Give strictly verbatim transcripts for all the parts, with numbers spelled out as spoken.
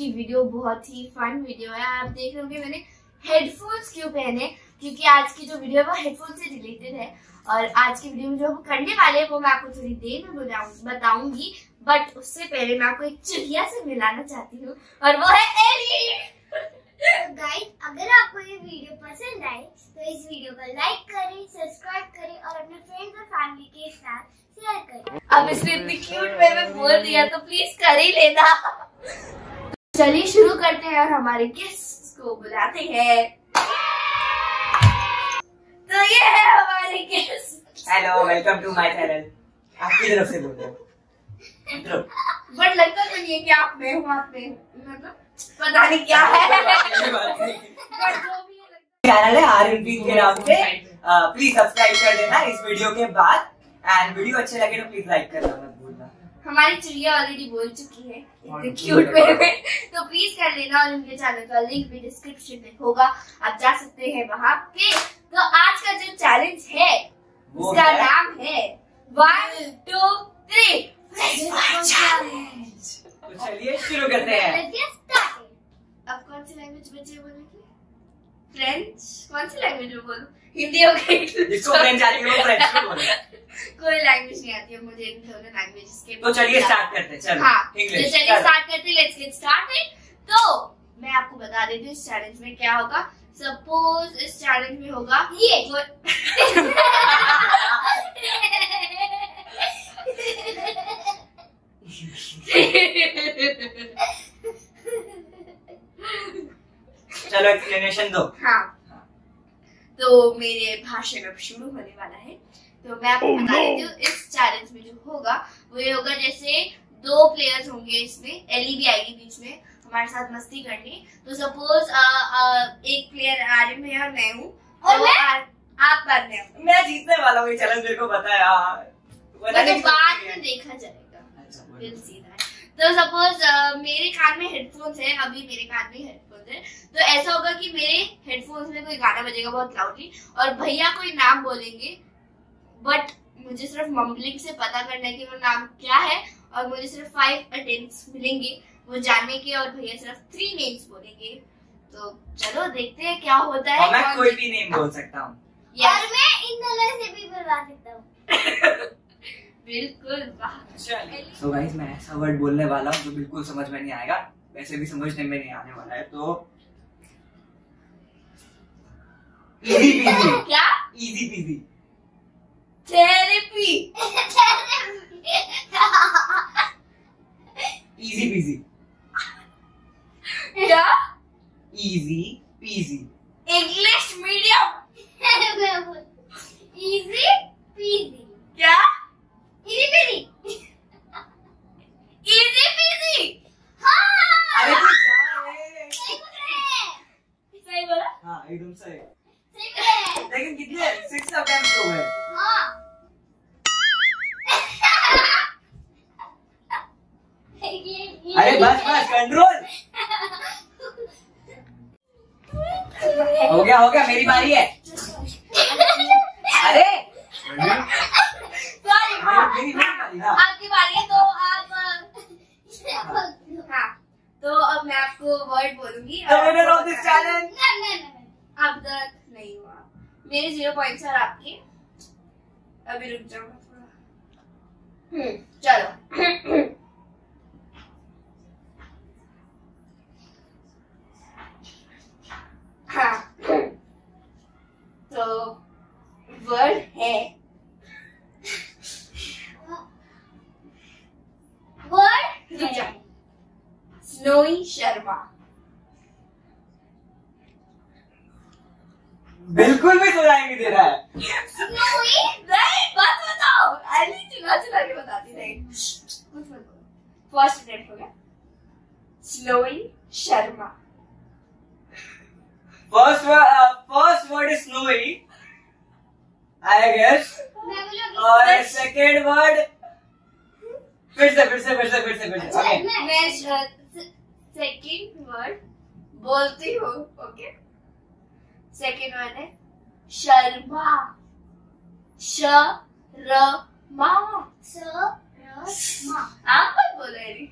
की वीडियो बहुत ही fun video है। आप देख रहे होंगे मैंने हेडफोन्स क्यों पहने, क्योंकि आज की जो वीडियो है वो हेडफोन से रिलेटेड है। और आज की वीडियो में जो हम करने वाले हैं वो मैं आपको थोड़ी देर में बताऊंगी, बट उससे पहले मैं आपको एक चिड़िया से मिलाना चाहती हूँ और वो है एली। तो गाइस, अगर आपको ये वीडियो पसंद आए तो इस वीडियो को लाइक करें, सब्सक्राइब करें और अपने फ्रेंड्स और फैमिली के साथ शेयर करें। अब इसने इतनी क्यूट वे में बोल दिया तो प्लीज कर ही लेना। चलिए शुरू करते हैं और हमारे गेस्ट को बुलाते हैं। तो ये है हमारे guest. Hello, welcome to my channel. आपकी तरफ से बोल रहा हूँ। बट लगता तो नहीं है कि आप में हूँ, आप में मतलब पता नहीं क्या है। चैनल है आरएनपी के नाम से। प्लीज सब्सक्राइब कर देना इस वीडियो के बाद, एंड वीडियो अच्छे लगे तो प्लीज लाइक करना मत भूलना। हमारी चिड़िया ऑलरेडी बोल चुकी है क्यूट वे में, तो प्लीज कर लेना। और उनके चैनल का लिंक भी डिस्क्रिप्शन में होगा, आप जा सकते हैं वहाँ पे। तो आज का जो चैलेंज है उसका नाम है वन टू थ्री चैलेंज। तो चलिए शुरू करते हैं। अब कौन सी लैंग्वेज बचे बोलेंगे? फ्रेंच? कौन सी लैंग्वेज में बोलूं? हिंदी हो गई। जिसको फ्रेंच आती है वो फ्रेंच में बोले। कोई लैंग्वेज नहीं आती है मुझे इन दोनों लैंग्वेजेस के। तो चलिए स्टार्ट करते हैं। चलो हाँ, इंग्लिश। तो चलिए स्टार्ट करते हैं। Let's get started. तो मैं आपको बता देती हूँ इस चैलेंज में क्या होगा। सपोज इस चैलेंज में होगा ये चलो एक्सप्लेनेशन दो। हाँ, तो मेरे भाषण अब शुरू होने वाला है। तो मैं आपको बता देती हूँ इस चैलेंज में जो होगा वो ये होगा, जैसे दो प्लेयर्स होंगे इसमें, एली भी आएगी बीच में हमारे साथ मस्ती करनी। तो सपोज एक प्लेयर आर्यन है और मैं हूँ और तो मैं आप बाद में मैं जीतने वाला हूँ ये चैलेंज, मेरे को पता है यार। तो बाद में देखा जाएगा। दिल सीधा है। तो सपोज मेरे कान में हेडफोन्स है, अभी मेरे कान में हेडफोन्स है, तो ऐसा होगा कि मेरे हेडफोन्स में कोई गाना बजेगा बहुत लाउडली और भैया कोई नाम बोलेंगे, बट मुझे सिर्फ मम्बलिंग से पता करना है कि वो नाम क्या है और मुझे सिर्फ फाइव अटेम्प्ट्स मिलेंगे वो जानने के, और भैया सिर्फ थ्री नेम्स बोलेंगे। तो चलो देखते हैं क्या होता है। मैं कोई भी नेम बोल सकता हूँ और मैं इन दोनों से भी बुलवा सकता हूँ। बिल्कुल। तो गाइस, मैं ऐसा वर्ड बोलने वाला हूँ जो बिल्कुल समझ में नहीं आएगा, वैसे भी समझने में नहीं आने वाला है। तो इजी पीजी। क्या? Easy peasy. Therapy. Easy peasy. क्या? Easy peasy. English medium. Easy peasy. क्या? Easy peasy. Easy peasy. हाँ। अरे तू जा रे। सही बोल रहे हैं। सही बोला? हाँ एकदम सही। सही बोल रहे हैं। लेकिन कितने सिक्स अटेम्प्ट हो गए? हाँ। अरे बस बस कंट्रोल। हो गया हो गया, मेरी बारी है। अरे सॉरी। हाँ, मेरी मेरी बारी। हाँ आपकी बारी है। तो आप हाँ, तो अब मैं आपको वर्ड बोलूंगी। The winner of this challenge। अब तक नहीं हुआ, मेरे जीरो पॉइंट्स और आपके। अभी रुक जाओ थोड़ा। हम्म चलो। हाँ, तो वर्ड है वर्ड है स्नोई शर्मा। बिल्कुल भी सुनाई नहीं दे रहा है। स्नोई। नहीं, बात बताओ। एली चिल्ला चिल्ला के बताती नहीं। कुछ मत बोलो। फर्स्ट अटेम्प्ट हो गया। Snowy Sharma. First first word is Snowy, I guess. मैं बोलूंगी। और सेकेंड वर्ड फिर से फिर से फिर से फिर से फिर से ओके। मैं सेकेंड वर्ड बोलती हूँ। ओके, सेकेंड वर्ड है शर्मा। शर्मा। शर्मा। शर्मा। आप मत बोलो एली।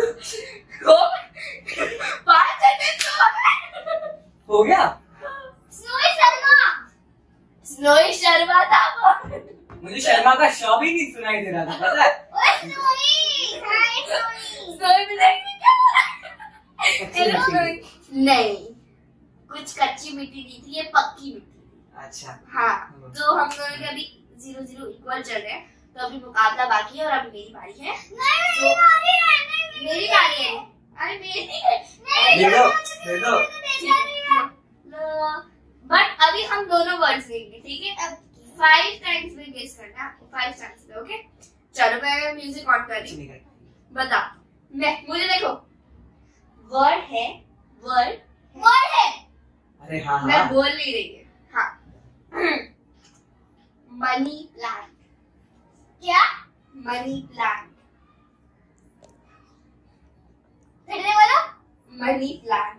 पाँच सेकंड तो हो गए। हो गया। स्नोई शर्मा। स्नोई शर्मा था वो। मुझे शर्मा का शॉ भी नहीं सुनाई दे रहा था, पता है? ओए स्नोई, हाय स्नोई। स्नोई मिलेगी क्या? नहीं, कुछ कच्ची मिट्टी नहीं थी, ये पक्की मिट्टी। अच्छा। हाँ, तो हम दोनों के अभी जीरो जीरो इक्वल चल रहे हैं, तो अभी मुकाबला बाकी है और अभी मेरी बारी है। नहीं मेरी बारी है, नहीं मेरी बारी है। अरे मेरी है। दे दो, दे दो। बट अभी हम दोनों वर्ड्स लेंगे, ठीक है? फाइव टाइम्स में गेस करना, फाइव टाइम्स में, ओके? चलो मैं म्यूजिक ऑन कर रही हूँ, बता। मैं मुझे देखो, वर्ड है, वर्ड वर्ड है। अरे हाँ मैं हाँ। बोल नहीं रही है। हाँ। Money plant. क्या? Money plant. फिर से बोलो। Money plant.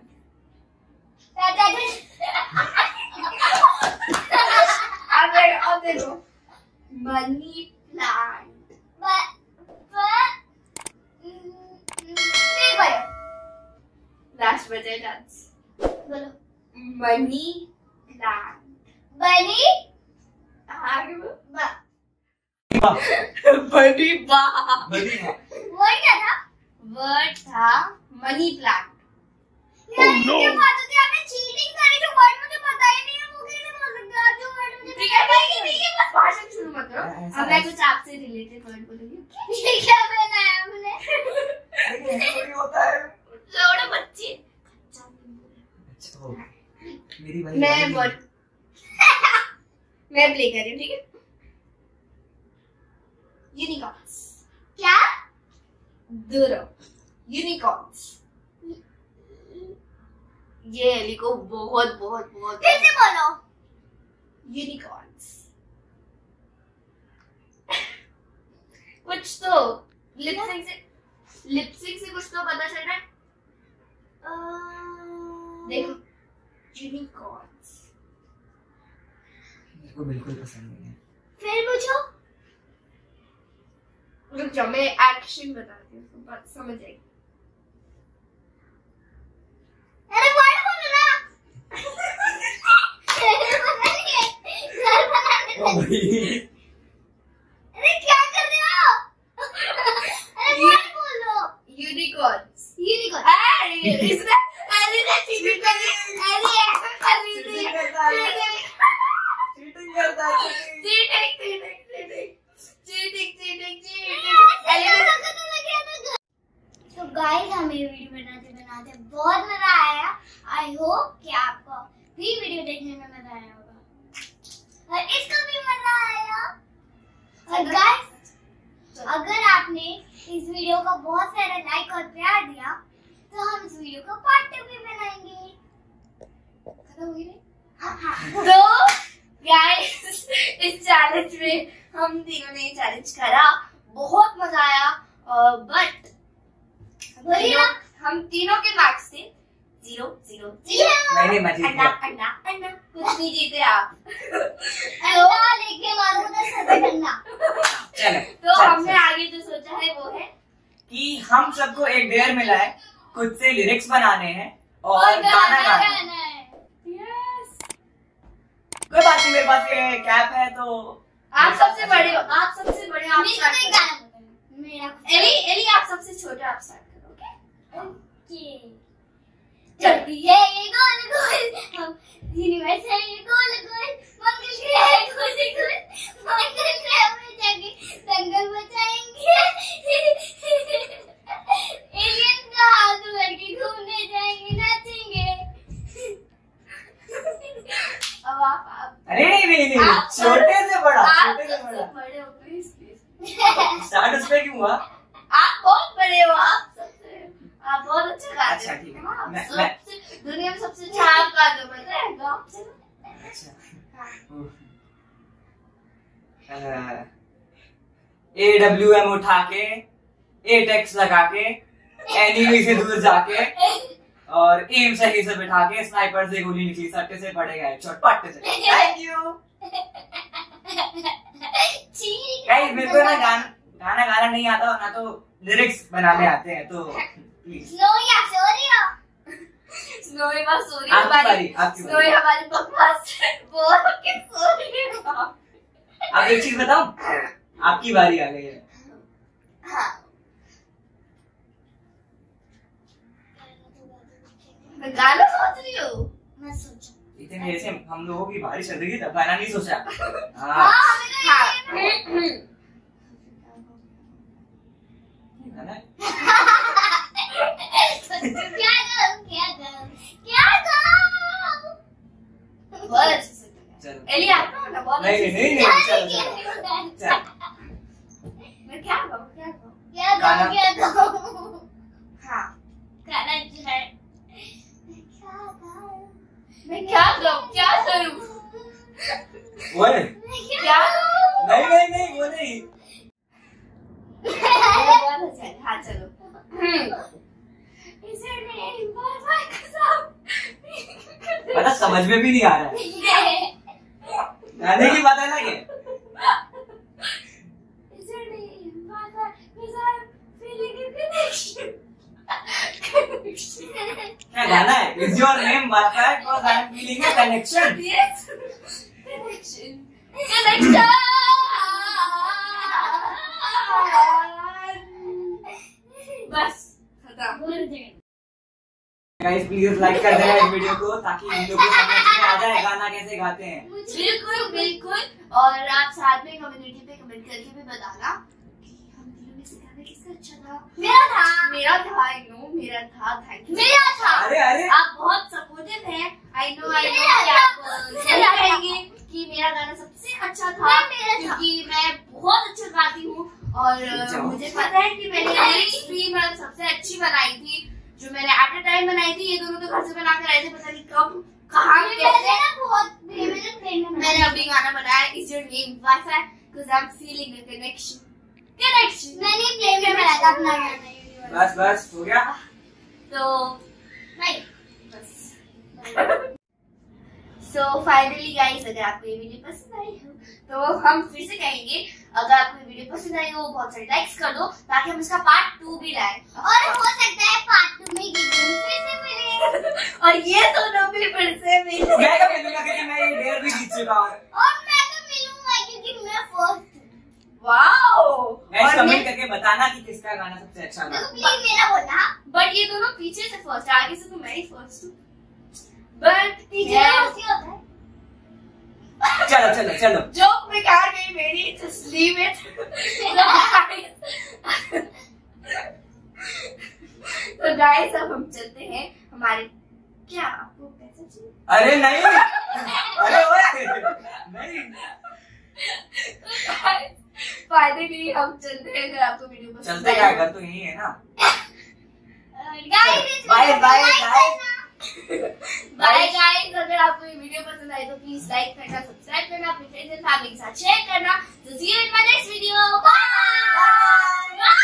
अब देखो, अब देखो, मनी प्लांट। फिर बोलो। लास्ट बचे चांस। बोलो। Money plant. बनी आगे बोलो। बा। बनी बा। बड़ी है। वर्ड क्या था? वर्ड था मनी प्लांट। यार ये बात होती है, आपने चीटिंग करी, जो वर्ड मुझे पता ही नहीं है वो कैसे बोल सकते हो? जो वर्ड मुझे ठीक है भाई, ठीक है, बस भाषण शुरू मत करो। अब मैं कुछ आपसे रिलेटेड वर्ड बोलूंगी। ये क्या बनाया आपने? थोड़ी होता है। छोड़ो बच्चे। अच्छा हो। मेरी बारी। मैं वर्ड मैं प्ले कर रही हूँ, ठीक है? यूनिकॉर्न्स। क्या? दूरो। यूनिकॉर्न्स। ये एली को बहुत बहुत बहुत फिर से बोलो। यूनिकॉर्न्स। कुछ तो लिपसिंग से लिपसिंग से कुछ तो पता चल रहा है। देखो, यूनिकॉर्न्स। मेरे को बिल्कुल पसंद नहीं है। फिर पूछो। रुक जाओ, मैं एक्शन बताती हूँ, तो बात समझ जाएगी। अरे वर्ड बोलो ना। घर बनाने ओ भाई। अरे क्या कर रहे हो? अरे वर्ड बोलो। यूनिकॉर्न्स। यूनिकॉर्न। अरे इसने एली ने चीटिंग कर दी। एली ऐसा कर रही थी। चीटिंग करता है। चीटिंग करता है। Cheating cheating cheating cheating cheating cheating. Ellie ने तो गाइस हमें वीडियो बनाते बनाते बहुत मजा आया। आई होप कि आपको भी वीडियो देखने में मजा आया होगा और इसको भी मजा आया। और गाइस अगर आपने इस वीडियो को बहुत सारा लाइक और प्यार दिया तो हम इस वीडियो को पार्ट टू भी बनाएंगे। खत्म हो गई? हाँ हाँ। तो गाइस इस चैलेंज में हम तीनों ने चैलेंज करा, बहुत मजा आया। बट बोलिए ना। हम तीनों के मार्क्स थे जीरो जीरो जीरो। नहीं नहीं मैं जीत अन्ना गया। अन्ना अन्ना कुछ नहीं जीते आप। अंडा लेके मारो तो सफेद अंडा। चलो। तो चल, हमने चल। आगे जो सोचा है वो है कि हम सबको एक डेयर मिला है, खुद से लिरिक्स बनाने हैं और और गाना गाना है। गाना है। यस। कोई बात नहीं, मेरे पास ये कैप है तो आप सबसे बड़े हो, आप सबसे बड़े हो, आप मेरे को start एक करो। गाना बताना। मेरा एली एली आप सबसे छोटे, आप स्टार्ट करो, ओके? ओके। चलती है ये गोल गोल, हम यूनिवर्स है ये गोल गोल, मंगल ग्रह है गोल गोल, मंगल ग्रह में जाके दंगल मचाएंगे, एलियन का हाथ पकड़ के घूमने जाएंगे, नाचेंगे। अब आप आप अरे नहीं नहीं नहीं आप- छोटे से बड़ा, आप छोटे से सबसे बड़ा। बड़े हो, प्लीज प्लीज। स्टार्ट उस पे क्यों हुआ? आप बहुत बड़े हो, आप सबसे आप बहुत अच्छा गाते अच्छा, हो। ठीक है। हाँ, मैं- सबसे दुनिया में सबसे अच्छा आप गाते हो, पता है? गाओ, चलो। ए डब्ल्यू एम उठा के, ए टेक्स लगा के, एनिमी से दूर जाके और एम सही से बिठा के स्नाइपर से गोली निकली, सट्टे से पड़े गए चोटपट से। थैंक यू ठीक गाइस। मेरे को ना गाना गाना गाना गाना नहीं आता ना तो लिरिक्स बनाने आते हैं, तो प्लीज। स्नोई आप सॉरी हो। स्नोई बस सॉरी आपकी हमारी बारी, आपकी स्नोई बारी। हमारी बकवास बोल के सॉरी। अब एक चीज बताऊं, आपकी बारी आ गई है। हाँ मैं गाना सोच रही हूँ। मैं सोचूं। इतने मेरे से हम लोगों की बारिश चल रही थी तब गाना नहीं सोचा। हाँ हाँ हमें तो हाँ गाना है? क्या करूं क्या करूं क्या करूं। बहुत अच्छे से चलो एली आपको ना बहुत नहीं अच्छे नहीं से- नहीं नहीं, चलो चलो चलो। मैं क्या कहूँ क्या कहूँ क्या गाना। करूं क्या करूं। हाँ गाना जो है क्या करूं मैं क्या कहूँ क्या करूँ ओए क्या करूँ नहीं नहीं नहीं वो नहीं। बहुत अच्छा है। हाँ चलो Is your name Baba Kasam? मतलब समझ में भी नहीं आ रहा है, गाने की बात अलग है। Is your name Baba Kasam? Feeling a connection. क्या गाना है? Is your name Martha? Because I am feeling a connection. Yes. Connection. Connection. बस खत्म। गाइस प्लीज लाइक कर देना इस वीडियो को ताकि इन लोगों को समझ में आ जाए गाना कैसे गाते हैं। बिल्कुल बिल्कुल। और आप साथ में कम्युनिटी पे कमेंट करके भी बताना कि हम तीनों में से गाना किसका अच्छा था। मेरा था मेरा था आई नो मेरा था थैंक यू मेरा था। अरे अरे आप बहुत सपोर्टिव हैं आई नो आई नो मेरा कि था। आप सही कहेंगे कि मेरा गाना सबसे अच्छा था नहीं, मेरा था। क्योंकि मैं बहुत अच्छा गाती हूँ और जाओ। मुझे पता है कि मैंने लिरिक्स भी मतलब सबसे अच्छी बनाई थी जो मैंने एट अ टाइम बनाई थी। ये दोनों तो घर से बना कर आए थे, पता नहीं कब कहाँ मैंने कैसे। ना बहुत मैंने प्लेन में मैंने अभी गाना बनाया is your name wifi because I am feeling a connection connection मैंने प्लेन में बनाया था अपना गाना। बस बस हो गया। तो नहीं बस सो फाइनली गाइस अगर आपको ये वीडियो पसंद आई हो तो हम फिर से कहेंगे अगर आपको ये वीडियो पसंद आई हो बहुत सारे लाइक्स कर दो ताकि हम इसका पार्ट टू भी लाएं और हो सकता है पार्ट टू में ये दोनों फिर से मिले। और ये दोनों भी फिर से मिले। मैं तो मिलूंगा क्योंकि मैं ये डेयर भी जीत चुका हूँ। और मैं तो मिलूंगा क्योंकि मैं फर्स्ट हूँ। वाओ गाइस कमेंट करके बताना कि किसका गाना सबसे अच्छा तो लगा। प्लीज मेरा बोलना। बट ये दोनों पीछे से फर्स्ट आगे से तो मैं ही फर्स्ट हूँ बट पीछे से हंसी होता है। चलो चलो चलो जोक बेकार गई मेरी जस्ट लीव इट तो गाइस अब हम चलते हैं हमारे क्या आपको पैसा चाहिए अरे नहीं अरे ओए नहीं फाइनली हम चलते हैं अगर आपको वीडियो पसंद चलते क्या घर तो यही है ना। Guys bye bye guys. Bye guys अगर आपको ये वीडियो पसंद आई तो प्लीज लाइक करना सब्सक्राइब करना अपने फ्रेंड्स एंड फैमिली के साथ शेयर करना। तो see you in my next video bye.